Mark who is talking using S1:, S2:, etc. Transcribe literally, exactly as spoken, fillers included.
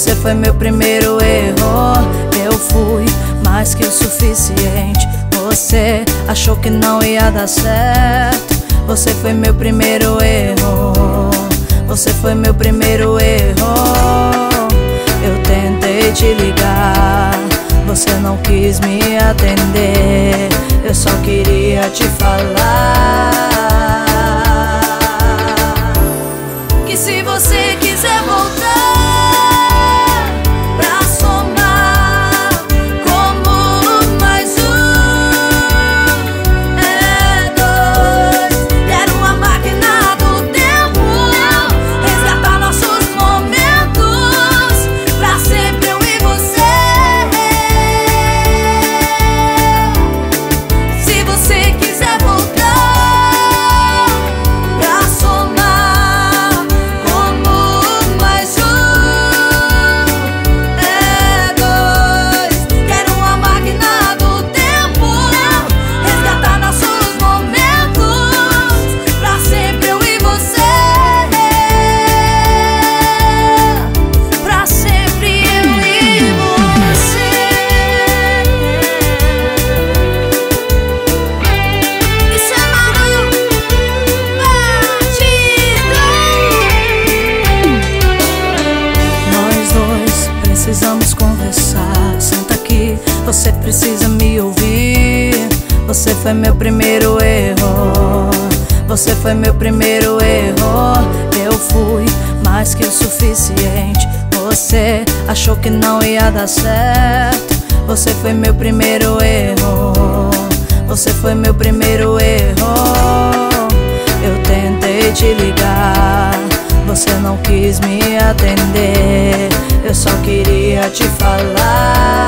S1: Você foi meu primeiro erro. Eu fui mais que o suficiente. Você achou que não ia dar certo. Você foi meu primeiro erro. Você foi meu primeiro erro. Eu tentei te ligar, você não quis me atender. Eu só queria te falar que se você quiser voltar pra somar como mais um é dois, quero uma máquina do tempo, resgatar nossos momentos pra sempre, eu e você. Se você quiser voltar pra somar como mais um é dois, quero uma máquina do tempo, resgatar nossos momentos pra sempre, eu e você. Pra sempre, eu e você. Isso é Maru Batidão. Nós dois precisamos conversar. Senta aqui, você precisa me ouvir. Você foi meu primeiro erro. Você foi meu primeiro erro. Eu fui mais que o suficiente. Você achou que não ia dar certo. Você foi meu primeiro erro. Você foi meu primeiro erro. Eu tentei te ligar, você não quis me atender. Eu só queria te falar